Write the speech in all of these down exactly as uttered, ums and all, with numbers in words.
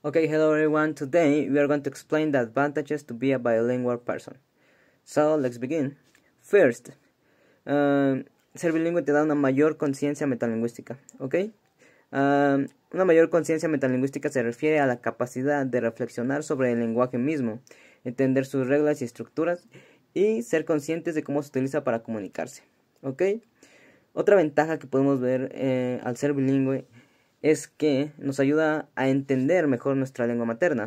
Okay, hello everyone. Today we are going to explain the advantages to be a bilingual person. So let's begin. First, um, ser bilingüe te da una mayor conciencia metalingüística, ¿ok? Um, una mayor conciencia metalingüística se refiere a la capacidad de reflexionar sobre el lenguaje mismo, entender sus reglas y estructuras y ser conscientes de cómo se utiliza para comunicarse, ¿ok? Otra ventaja que podemos ver eh, al ser bilingüe es que nos ayuda a entender mejor nuestra lengua materna.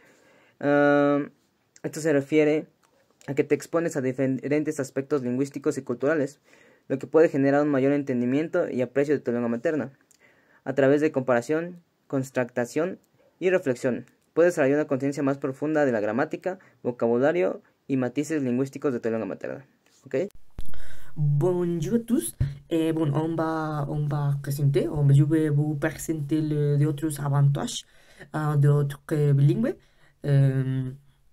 Uh, esto se refiere a que te expones a diferentes aspectos lingüísticos y culturales, lo que puede generar un mayor entendimiento y aprecio de tu lengua materna. A través de comparación, contrastación y reflexión, puedes desarrollar una conciencia más profunda de la gramática, vocabulario y matices lingüísticos de tu lengua materna. ¿Okay? Bonjour à tous. Et bon, on va, on va présenter, on, je vais vous présenter les autres avantages euh, d'être bilingue. Euh,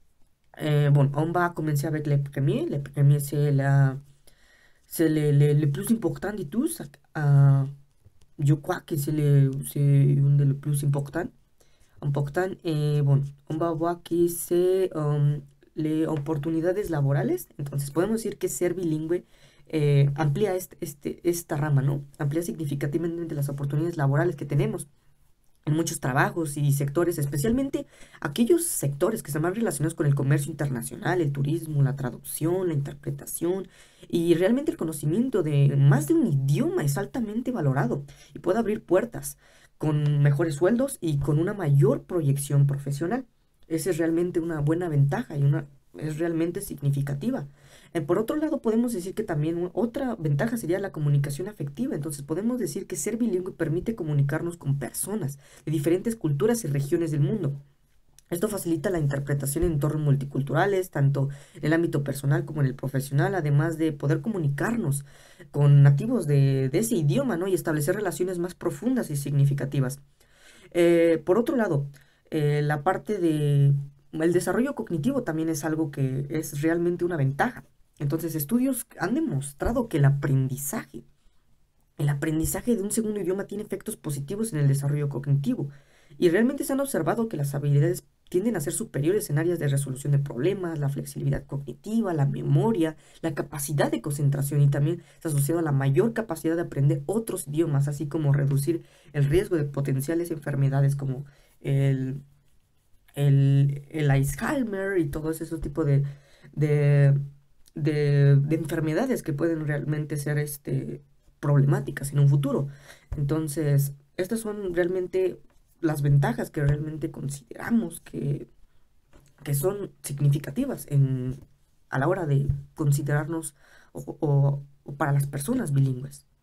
et bon, on va commencer avec les premiers. Les premiers, c'est la, c'est le, le, le plus important de tous. Euh, je crois que c'est le, c'est une des les plus importants. Important. Et bon, on va voir que c'est um, les oportunidades laborales. Entonces, podemos decir que ser bilingüe Eh, amplía este, este, esta rama, ¿no? Amplía significativamente las oportunidades laborales que tenemos en muchos trabajos y sectores, especialmente aquellos sectores que están más relacionados con el comercio internacional, el turismo, la traducción, la interpretación, y realmente el conocimiento de más de un idioma es altamente valorado y puede abrir puertas con mejores sueldos y con una mayor proyección profesional. Esa es realmente una buena ventaja y una, es realmente significativa. Eh, por otro lado, podemos decir que también u- otra ventaja sería la comunicación afectiva. Entonces, podemos decir que ser bilingüe permite comunicarnos con personas de diferentes culturas y regiones del mundo. Esto facilita la interpretación en entornos multiculturales, tanto en el ámbito personal como en el profesional, además de poder comunicarnos con nativos de, de ese idioma, ¿no? Y establecer relaciones más profundas y significativas. Eh, por otro lado, eh, la parte de el desarrollo cognitivo también es algo que es realmente una ventaja. Entonces, estudios han demostrado que el aprendizaje, el aprendizaje de un segundo idioma tiene efectos positivos en el desarrollo cognitivo. Y realmente se han observado que las habilidades tienden a ser superiores en áreas de resolución de problemas, la flexibilidad cognitiva, la memoria, la capacidad de concentración, y también está asociado a la mayor capacidad de aprender otros idiomas, así como reducir el riesgo de potenciales enfermedades como el, el, el Alzheimer y todos esos tipos de, de, de, de enfermedades que pueden realmente ser este, problemáticas en un futuro. Entonces, estas son realmente las ventajas que realmente consideramos que, que son significativas en, a la hora de considerarnos o, o- o para las personas bilingües.